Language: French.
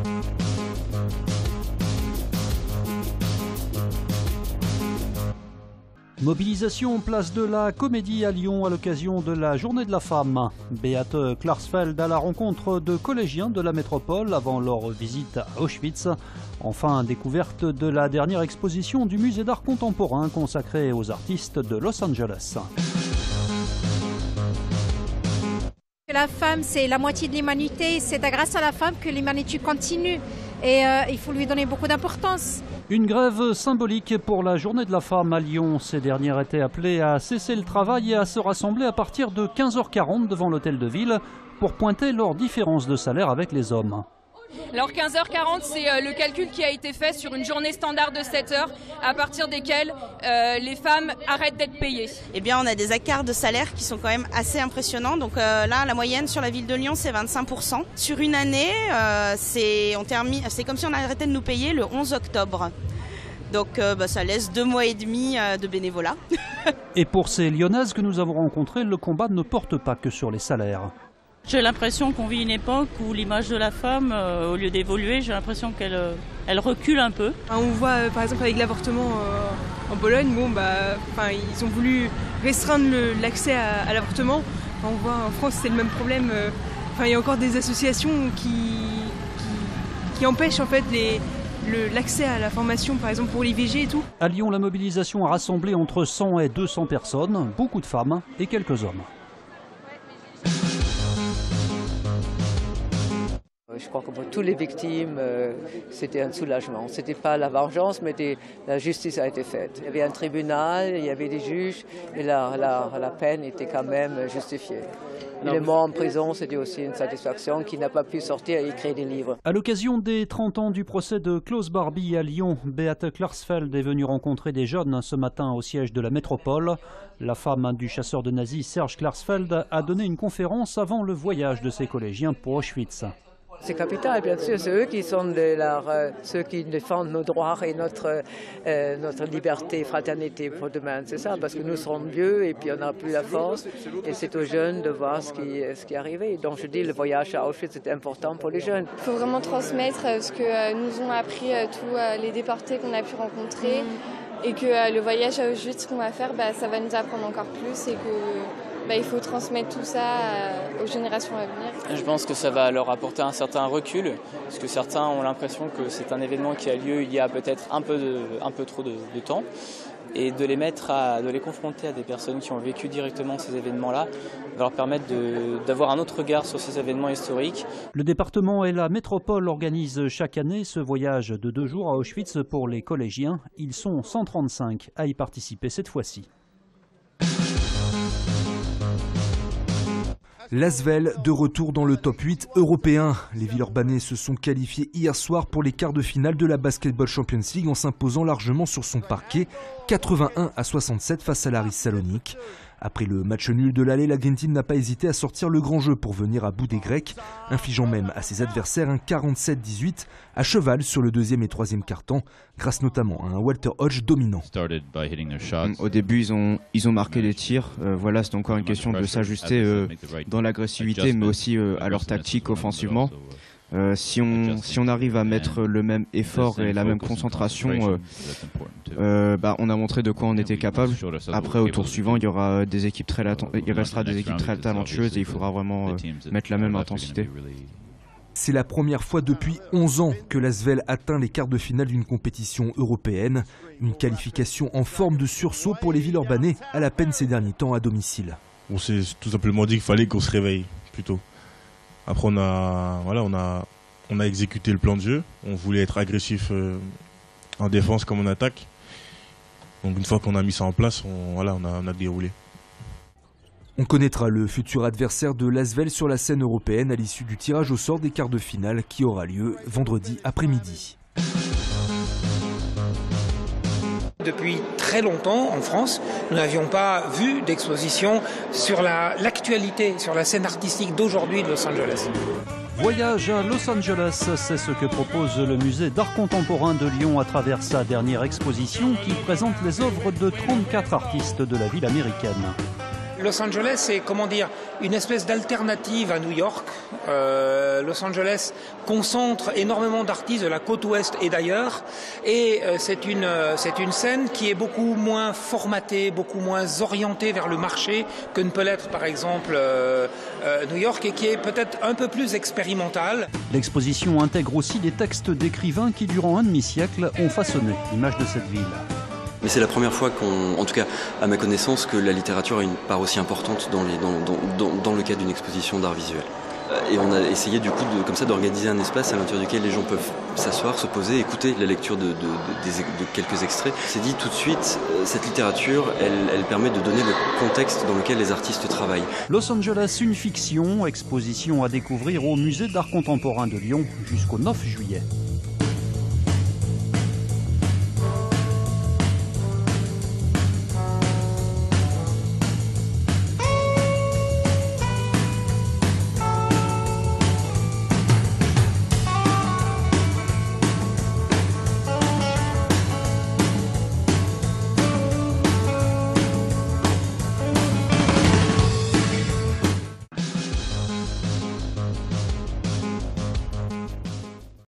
Mobilisation place de la Comédie à Lyon à l'occasion de la Journée de la Femme. Beate Klarsfeld à la rencontre de collégiens de la métropole avant leur visite à Auschwitz. Enfin, découverte de la dernière exposition du musée d'art contemporain consacrée aux artistes de Los Angeles. La femme, c'est la moitié de l'humanité. C'est grâce à la femme que l'humanité continue. Et il faut lui donner beaucoup d'importance. Une grève symbolique pour la Journée de la Femme à Lyon. Ces dernières étaient appelées à cesser le travail et à se rassembler à partir de 15h40 devant l'hôtel de ville pour pointer leurs différences de salaire avec les hommes. Alors 15h40, c'est le calcul qui a été fait sur une journée standard de 7 heures, à partir desquelles les femmes arrêtent d'être payées. Eh bien, on a des écarts de salaire qui sont quand même assez impressionnants. Donc là, la moyenne sur la ville de Lyon, c'est 25%. Sur une année, c'est comme si on arrêtait de nous payer le 11 octobre. Donc ça laisse 2 mois et demi de bénévolat. Et pour ces Lyonnaises que nous avons rencontrées, le combat ne porte pas que sur les salaires. J'ai l'impression qu'on vit une époque où l'image de la femme, au lieu d'évoluer, j'ai l'impression qu'elle recule un peu. On voit par exemple avec l'avortement en Pologne, ils ont voulu restreindre l'accès à l'avortement. On voit en France c'est le même problème. Il y a encore des associations qui empêchent en fait l'accès à la formation, par exemple pour l'IVG et tout. À Lyon, la mobilisation a rassemblé entre 100 et 200 personnes, beaucoup de femmes et quelques hommes. Je crois que pour toutes les victimes, c'était un soulagement. Ce n'était pas la vengeance, mais la justice a été faite. Il y avait un tribunal, il y avait des juges, et la peine était quand même justifiée. Il est mort en prison, c'était aussi une satisfaction qu'il n'a pas pu sortir et écrire des livres. À l'occasion des 30 ans du procès de Klaus Barbie à Lyon, Beate Klarsfeld est venue rencontrer des jeunes ce matin au siège de la métropole. La femme du chasseur de nazis Serge Klarsfeld a donné une conférence avant le voyage de ses collégiens pour Auschwitz. C'est capital, bien sûr, c'est eux qui sont ceux qui défendent nos droits et notre liberté, fraternité pour demain. C'est ça, parce que nous serons vieux et puis on n'a plus la force. Et c'est aux jeunes de voir ce qui est arrivé. Donc je dis, le voyage à Auschwitz est important pour les jeunes. Il faut vraiment transmettre ce que nous ont appris tous les déportés qu'on a pu rencontrer. Et que le voyage à Auschwitz qu'on va faire, ça va nous apprendre encore plus et que il faut transmettre tout ça aux générations à venir. Je pense que ça va leur apporter un certain recul, parce que certains ont l'impression que c'est un événement qui a lieu il y a peut-être un peu trop de temps. Et de les confronter à des personnes qui ont vécu directement ces événements-là va leur permettre d'avoir un autre regard sur ces événements historiques. Le département et la métropole organisent chaque année ce voyage de 2 jours à Auschwitz pour les collégiens. Ils sont 135 à y participer cette fois-ci. L'Asvel de retour dans le top 8 européen. Les Villeurbanais se sont qualifiés hier soir pour les quarts de finale de la Basketball Champions League en s'imposant largement sur son parquet, 81-67 face à l'Aris Salonique. Après le match nul de l'aller, la Green Team n'a pas hésité à sortir le grand jeu pour venir à bout des Grecs, infligeant même à ses adversaires un 47-18 à cheval sur le 2e et 3e quart-temps, grâce notamment à un Walter Hodge dominant. Au début, ils ont marqué les tirs. Voilà, c'est encore une question de s'ajuster dans l'agressivité, mais aussi à leur tactique offensivement. Si on arrive à mettre le même effort et la même concentration, on a montré de quoi on était capable. Après, au tour suivant, il restera des équipes très talentueuses et il faudra vraiment mettre la même intensité. C'est la première fois depuis 11 ans que l'Asvel atteint les quarts de finale d'une compétition européenne. Une qualification en forme de sursaut pour les Villeurbanais, à la peine ces derniers temps à domicile. On s'est tout simplement dit qu'il fallait qu'on se réveille plutôt. Après, on a exécuté le plan de jeu. On voulait être agressif en défense comme en attaque. Donc une fois qu'on a mis ça en place, on a déroulé. On connaîtra le futur adversaire de l'Asvel sur la scène européenne à l'issue du tirage au sort des quarts de finale qui aura lieu vendredi après-midi. Depuis très longtemps, en France, nous n'avions pas vu d'exposition sur l'actualité, sur la scène artistique d'aujourd'hui de Los Angeles. Voyage à Los Angeles, c'est ce que propose le musée d'art contemporain de Lyon à travers sa dernière exposition qui présente les œuvres de 34 artistes de la ville américaine. Los Angeles, c'est, comment dire, une espèce d'alternative à New York. Los Angeles concentre énormément d'artistes de la côte ouest et d'ailleurs. Et c'est une scène qui est beaucoup moins formatée, beaucoup moins orientée vers le marché que ne peut l'être, par exemple, New York, et qui est peut-être un peu plus expérimentale. L'exposition intègre aussi des textes d'écrivains qui, durant un demi-siècle, ont façonné l'image de cette ville. Mais c'est la première fois en tout cas à ma connaissance, que la littérature a une part aussi importante dans le cadre d'une exposition d'art visuel. Et on a essayé du coup comme ça d'organiser un espace à l'intérieur duquel les gens peuvent s'asseoir, se poser, écouter la lecture de quelques extraits. C'est dit tout de suite, cette littérature, elle permet de donner le contexte dans lequel les artistes travaillent. Los Angeles, une fiction, exposition à découvrir au Musée d'Art Contemporain de Lyon jusqu'au 9 juillet.